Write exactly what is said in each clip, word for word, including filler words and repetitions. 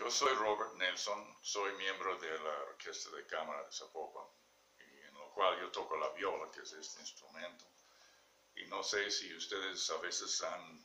Yo soy Robert Nelson, soy miembro de la Orquesta de Cámara de Zapopan, y en lo cual yo toco la viola, que es este instrumento. Y no sé si ustedes a veces han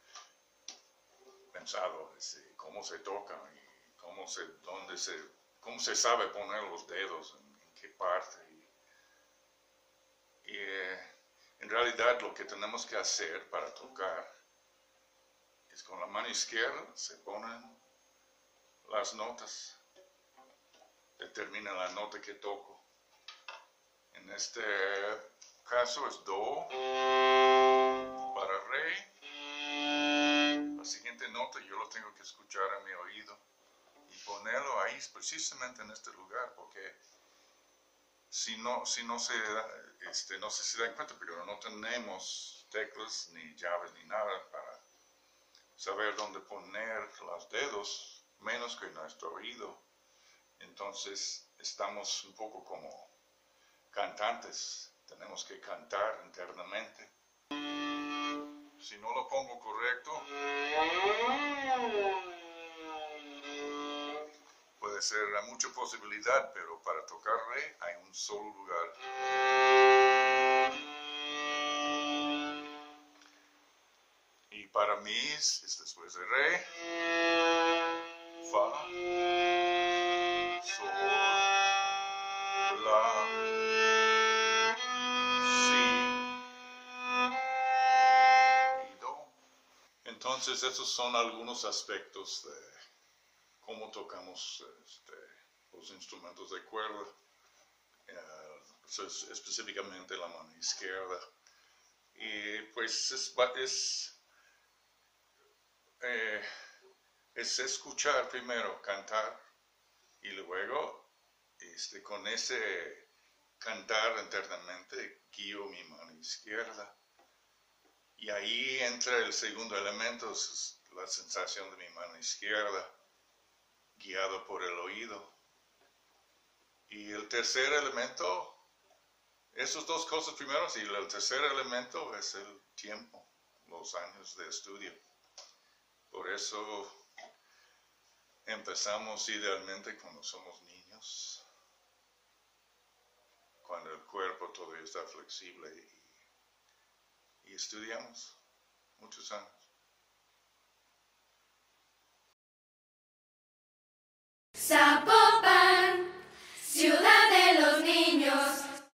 pensado este, cómo se toca y cómo se, dónde se, cómo se sabe poner los dedos, en, en qué parte. Y, y eh, en realidad lo que tenemos que hacer para tocar es con la mano izquierda se ponen las notas, determina la nota que toco. En este caso es Do para Re. La siguiente nota yo lo tengo que escuchar a mi oído y ponerlo ahí precisamente en este lugar, porque si no, si no se, este, no sé si se dan cuenta, pero no tenemos teclas ni llaves ni nada para saber dónde poner los dedos, menos que nuestro oído. Entonces estamos un poco como cantantes, tenemos que cantar internamente. Si no lo pongo correcto, puede ser mucha posibilidad, pero para tocar Re hay un solo lugar. Y para mí es después de Re, Fa, Sol, La, Si y Do. Entonces esos son algunos aspectos de cómo tocamos este, los instrumentos de cuerda, eh, específicamente la mano izquierda. Y pues es, es Eh, es escuchar primero, cantar, y luego este, con ese cantar internamente guío mi mano izquierda. Y ahí entra el segundo elemento, es la sensación de mi mano izquierda, guiado por el oído. Y el tercer elemento, esos dos cosas primero, y el tercer elemento es el tiempo, los años de estudio. Por eso empezamos idealmente cuando somos niños, cuando el cuerpo todavía está flexible y, y estudiamos muchos años. Zapopan.